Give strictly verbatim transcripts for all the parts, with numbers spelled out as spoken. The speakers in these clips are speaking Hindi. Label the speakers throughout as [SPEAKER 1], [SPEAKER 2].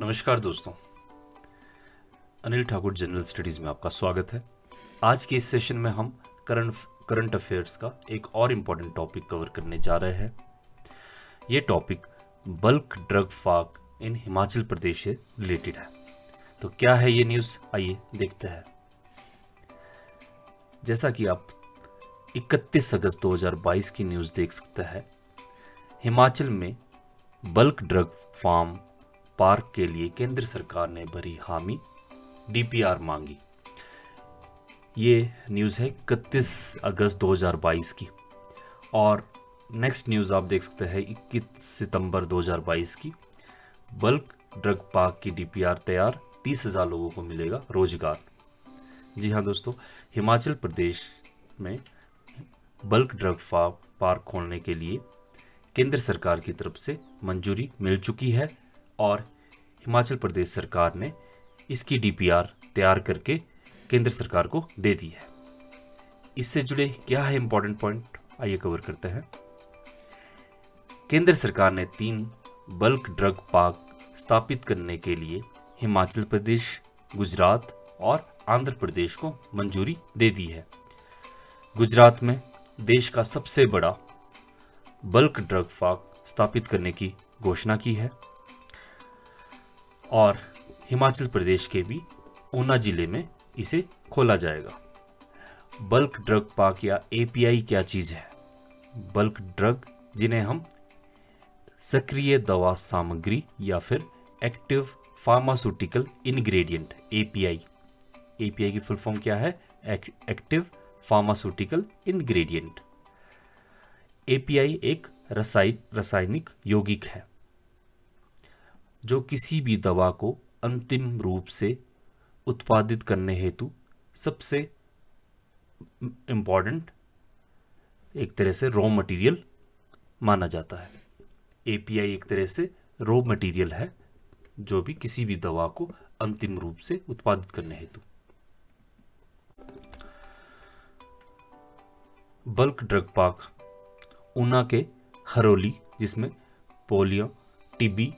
[SPEAKER 1] नमस्कार दोस्तों, अनिल ठाकुर जनरल स्टडीज़ में आपका स्वागत है। आज के इस सेशन में हम करंट करंट अफेयर्स का एक और इम्पॉर्टेंट टॉपिक कवर करने जा रहे हैं। ये topic bulk drug park in Himachal Pradesh से रिलेटेड है। तो क्या है ये न्यूज़, आइए देखते हैं। जैसा कि आप इकतीस अगस्त दो हज़ार बाईस की न्यूज़ देख सकते हैं, हिमाचल में बल्क ड्रग फार्म पार्क के लिए केंद्र सरकार ने भरी हामी, डीपीआर मांगी। ये न्यूज़ है इकतीस अगस्त दो हज़ार बाईस की। और नेक्स्ट न्यूज़ आप देख सकते हैं इक्कीस सितंबर दो हज़ार बाईस की। बल्क ड्रग पार्क की डीपीआर तैयार, तीस हज़ार लोगों को मिलेगा रोजगार। जी हाँ दोस्तों, हिमाचल प्रदेश में बल्क ड्रग फार्म पार्क खोलने के लिए केंद्र सरकार की तरफ से मंजूरी मिल चुकी है और हिमाचल प्रदेश सरकार ने इसकी डीपीआर तैयार करके केंद्र सरकार को दे दी है। इससे जुड़े क्या है इंपॉर्टेंट पॉइंट, आइए कवर करते हैं। केंद्र सरकार ने तीन बल्क ड्रग पार्क स्थापित करने के लिए हिमाचल प्रदेश, गुजरात और आंध्र प्रदेश को मंजूरी दे दी है। गुजरात में देश का सबसे बड़ा बल्क ड्रग पार्क स्थापित करने की घोषणा की है और हिमाचल प्रदेश के भी ऊना जिले में इसे खोला जाएगा। बल्क ड्रग पार्क या एपीआई क्या चीज़ है? बल्क ड्रग, जिन्हें हम सक्रिय दवा सामग्री या फिर active pharmaceutical ingredient, API. API की फुल फॉर्म क्या है? Active pharmaceutical ingredient. एपीआई एक रसायन रासायनिक यौगिक है जो किसी भी दवा को अंतिम रूप से उत्पादित करने हेतु सबसे इम्पॉर्टेंट एक तरह से रॉ मटेरियल माना जाता है। एपीआई एक तरह से रॉ मटेरियल है जो भी किसी भी दवा को अंतिम रूप से उत्पादित करने हेतु। बल्क ड्रग पार्क ऊना के हरोली, जिसमें पोलियो, टीबी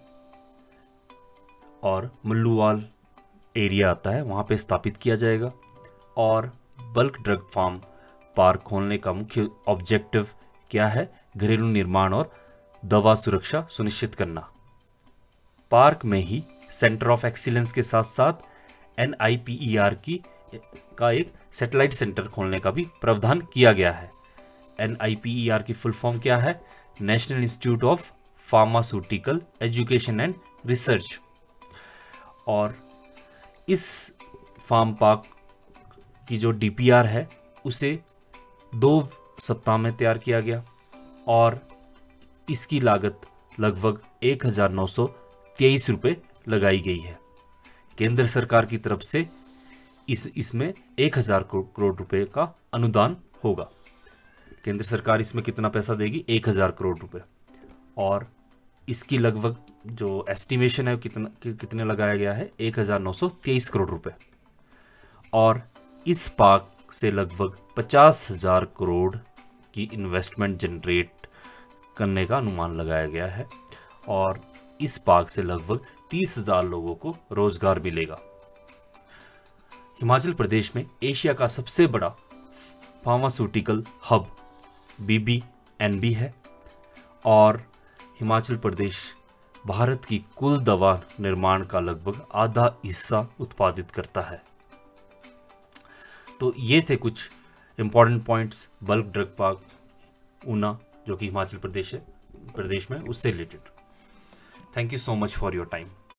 [SPEAKER 1] और मल्लूवाल एरिया आता है, वहाँ पे स्थापित किया जाएगा। और बल्क ड्रग फार्म पार्क खोलने का मुख्य ऑब्जेक्टिव क्या है? घरेलू निर्माण और दवा सुरक्षा सुनिश्चित करना। पार्क में ही सेंटर ऑफ एक्सीलेंस के साथ साथ N I P E R की का एक सैटेलाइट सेंटर खोलने का भी प्रावधान किया गया है। N I P E R की फुल फॉर्म क्या है? National institute of pharmaceutical education and research. और इस फार्म पार्क की जो डीपीआर है उसे दो सप्ताह में तैयार किया गया और इसकी लागत लगभग एक हज़ार नौ सौ तेईस रुपये लगाई गई है। केंद्र सरकार की तरफ से इस इसमें एक हज़ार करोड़ रुपए का अनुदान होगा। केंद्र सरकार इसमें कितना पैसा देगी? एक हज़ार करोड़ रुपए। और इसकी लगभग जो एस्टिमेशन है कितना कि, कितने लगाया गया है? एक हज़ार नौ सौ तेईस करोड़ रुपए। और इस पार्क से लगभग पचास हज़ार करोड़ की इन्वेस्टमेंट जनरेट करने का अनुमान लगाया गया है और इस पार्क से लगभग तीस हज़ार लोगों को रोजगार मिलेगा। हिमाचल प्रदेश में एशिया का सबसे बड़ा pharmaceutical hub B B N B है और हिमाचल प्रदेश भारत की कुल दवा निर्माण का लगभग आधा हिस्सा उत्पादित करता है। तो ये थे कुछ important points bulk drug park Una, जो कि हिमाचल प्रदेश है प्रदेश में, उससे रिलेटेड। Thank you so much for your time.